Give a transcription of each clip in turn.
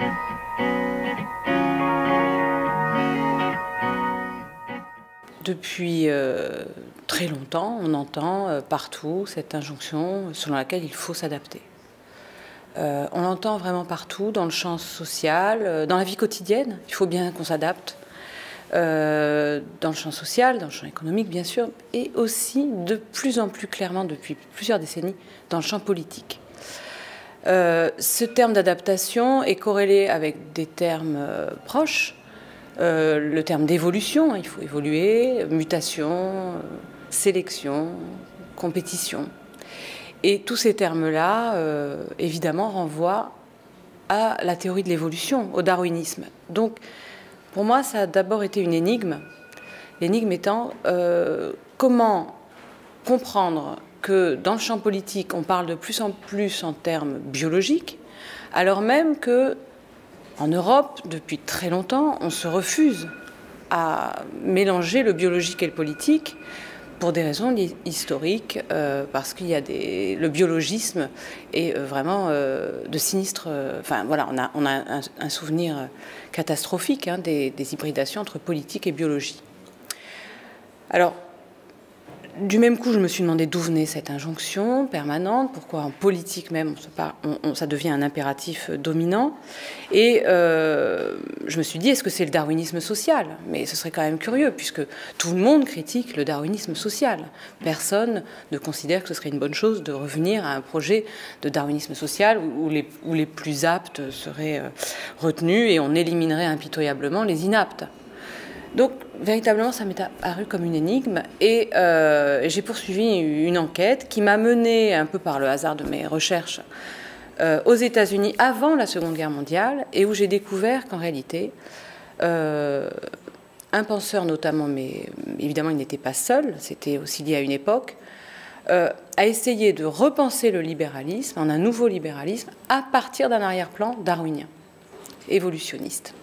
Depuis très longtemps, on entend partout cette injonction selon laquelle il faut s'adapter. On l'entend vraiment partout, dans le champ social, dans la vie quotidienne, il faut bien qu'on s'adapte. Dans le champ social, dans le champ économique bien sûr, et aussi de plus en plus clairement depuis plusieurs décennies dans le champ politique. Ce terme d'adaptation est corrélé avec des termes proches. Le terme d'évolution, il faut évoluer, mutation, sélection, compétition. Et tous ces termes-là, évidemment, renvoient à la théorie de l'évolution, au darwinisme. Donc, pour moi, ça a d'abord été une énigme. L'énigme étant comment comprendre que dans le champ politique, on parle de plus en plus en termes biologiques, alors même que en Europe, depuis très longtemps, on se refuse à mélanger le biologique et le politique pour des raisons historiques, parce qu'il y a le biologisme est vraiment de sinistre. Enfin voilà, on a un souvenir catastrophique des hybridations entre politique et biologie. Alors, du même coup, je me suis demandé d'où venait cette injonction permanente, pourquoi en politique même, ça devient un impératif dominant. Et je me suis dit, est-ce que c'est le darwinisme social? Mais ce serait quand même curieux, puisque tout le monde critique le darwinisme social. Personne ne considère que ce serait une bonne chose de revenir à un projet de darwinisme social où les plus aptes seraient retenus et on éliminerait impitoyablement les inaptes. Donc, véritablement, ça m'est apparu comme une énigme et j'ai poursuivi une enquête qui m'a menée, un peu par le hasard de mes recherches, aux États-Unis avant la Seconde Guerre mondiale et où j'ai découvert qu'en réalité, un penseur notamment, mais évidemment il n'était pas seul, c'était aussi lié à une époque, a essayé de repenser le libéralisme en un nouveau libéralisme à partir d'un arrière-plan darwinien, évolutionniste.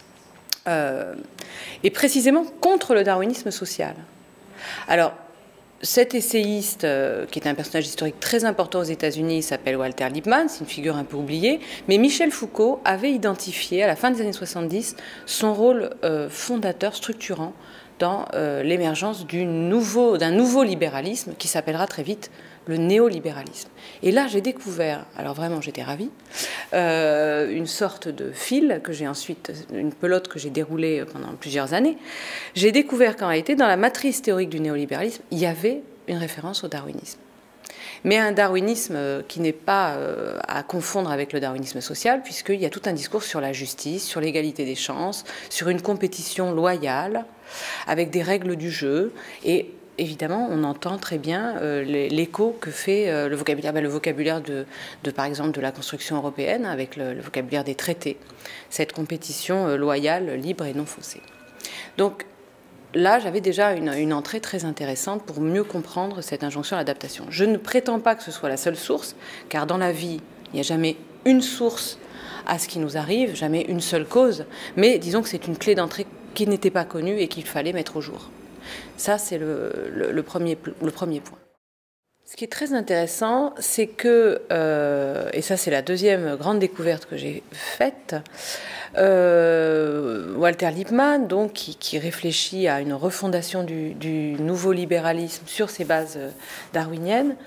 Et précisément contre le darwinisme social. Alors, cet essayiste, qui est un personnage historique très important aux États-Unis, s'appelle Walter Lippmann, c'est une figure un peu oubliée, mais Michel Foucault avait identifié, à la fin des années 70, son rôle fondateur, structurant, dans l'émergence d'un nouveau libéralisme qui s'appellera très vite le néolibéralisme. Et là, j'ai découvert, alors vraiment j'étais ravie, une sorte de fil que j'ai ensuite, une pelote que j'ai déroulée pendant plusieurs années. J'ai découvert qu'en réalité, dans la matrice théorique du néolibéralisme, il y avait une référence au darwinisme. Mais un darwinisme qui n'est pas à confondre avec le darwinisme social, puisqu'il y a tout un discours sur la justice, sur l'égalité des chances, sur une compétition loyale, avec des règles du jeu. Et évidemment, on entend très bien l'écho que fait le vocabulaire par exemple, de la construction européenne, avec le vocabulaire des traités, cette compétition loyale, libre et non faussée. Donc, là, j'avais déjà une entrée très intéressante pour mieux comprendre cette injonction à l'adaptation. Je ne prétends pas que ce soit la seule source, car dans la vie, il n'y a jamais une source à ce qui nous arrive, jamais une seule cause, mais disons que c'est une clé d'entrée qui n'était pas connue et qu'il fallait mettre au jour. Ça, c'est le premier point. Ce qui est très intéressant, c'est que, et ça c'est la deuxième grande découverte que j'ai faite, Walter Lippmann, donc, qui réfléchit à une refondation du nouveau libéralisme sur ses bases darwiniennes,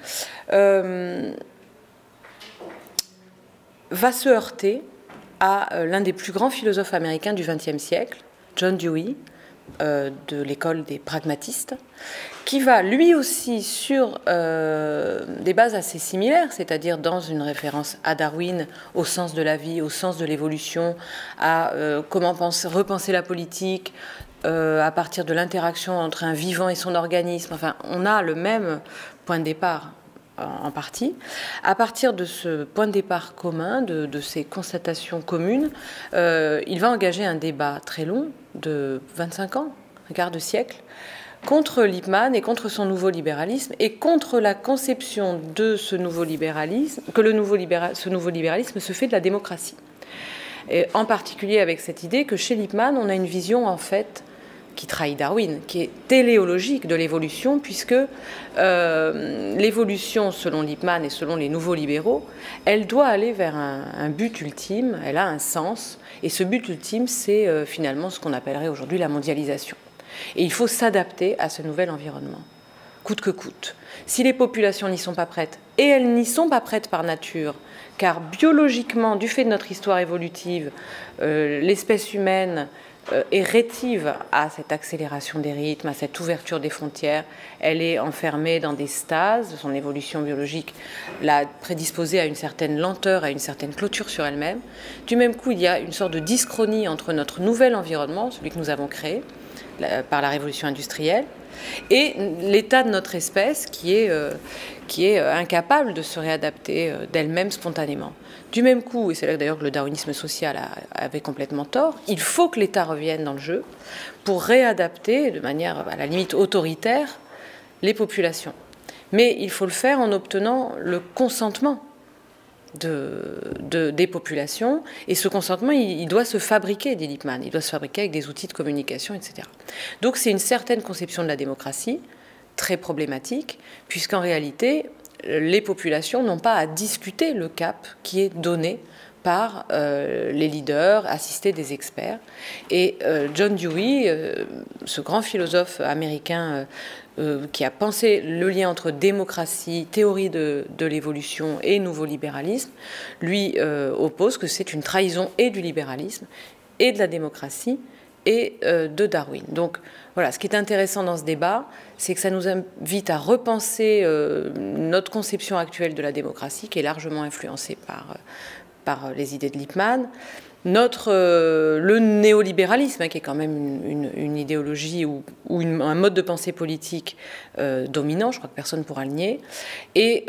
va se heurter à l'un des plus grands philosophes américains du XXe siècle, John Dewey, de l'école des pragmatistes, qui va lui aussi sur des bases assez similaires, c'est-à-dire dans une référence à Darwin, au sens de la vie, au sens de l'évolution, à comment repenser la politique, à partir de l'interaction entre un vivant et son organisme. Enfin, on a le même point de départ en partie. À partir de ce point de départ commun, de ces constatations communes, il va engager un débat très long de 25 ans, un quart de siècle, contre Lippmann et contre son nouveau libéralisme et contre la conception de ce nouveau libéralisme, que ce nouveau libéralisme se fait de la démocratie. Et en particulier avec cette idée que chez Lippmann, on a une vision en fait qui trahit Darwin, qui est téléologique de l'évolution, puisque l'évolution, selon Lippmann et selon les nouveaux libéraux, elle doit aller vers un but ultime, elle a un sens, et ce but ultime, c'est finalement ce qu'on appellerait aujourd'hui la mondialisation. Et il faut s'adapter à ce nouvel environnement, coûte que coûte. Si les populations n'y sont pas prêtes, et elles n'y sont pas prêtes par nature, car biologiquement, du fait de notre histoire évolutive, l'espèce humaine est rétive à cette accélération des rythmes, à cette ouverture des frontières. Elle est enfermée dans des stases, son évolution biologique l'a prédisposée à une certaine lenteur, à une certaine clôture sur elle-même. Du même coup, il y a une sorte de dyschronie entre notre nouvel environnement, celui que nous avons créé par la révolution industrielle, et l'état de notre espèce qui est incapable de se réadapter d'elle-même spontanément. Du même coup, et c'est là d'ailleurs que le darwinisme social avait complètement tort, il faut que l'État revienne dans le jeu pour réadapter de manière à la limite autoritaire les populations. Mais il faut le faire en obtenant le consentement des populations, et ce consentement, il doit se fabriquer, dit Lippmann, il doit se fabriquer avec des outils de communication, etc. Donc c'est une certaine conception de la démocratie, très problématique, puisqu'en réalité, les populations n'ont pas à discuter le cap qui est donné par les leaders, assistés des experts. Et John Dewey, ce grand philosophe américain qui a pensé le lien entre démocratie, théorie de l'évolution et nouveau libéralisme, lui oppose que c'est une trahison et du libéralisme et de la démocratie et de Darwin. Donc voilà, ce qui est intéressant dans ce débat, c'est que ça nous invite à repenser notre conception actuelle de la démocratie, qui est largement influencée par les idées de Lippmann, le néolibéralisme, qui est quand même une idéologie ou un mode de pensée politique dominant, je crois que personne ne pourra le nier, et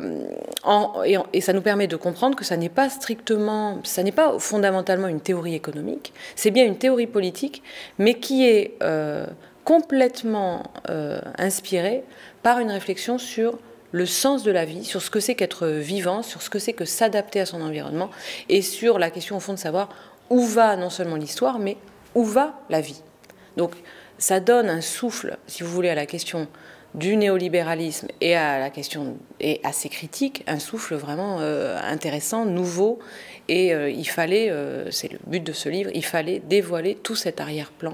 ça nous permet de comprendre que ça n'est pas fondamentalement une théorie économique, c'est bien une théorie politique, mais qui est complètement inspirée par une réflexion sur le sens de la vie, sur ce que c'est qu'être vivant, sur ce que c'est que s'adapter à son environnement, et sur la question au fond de savoir où va non seulement l'histoire, mais où va la vie. Donc ça donne un souffle, si vous voulez, à la question du néolibéralisme et à la question et à ses critiques, un souffle vraiment intéressant, nouveau, et il fallait, c'est le but de ce livre, il fallait dévoiler tout cet arrière-plan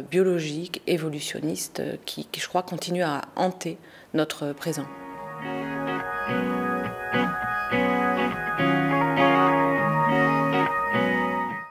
biologique, évolutionniste, qui, je crois, continue à hanter notre présent.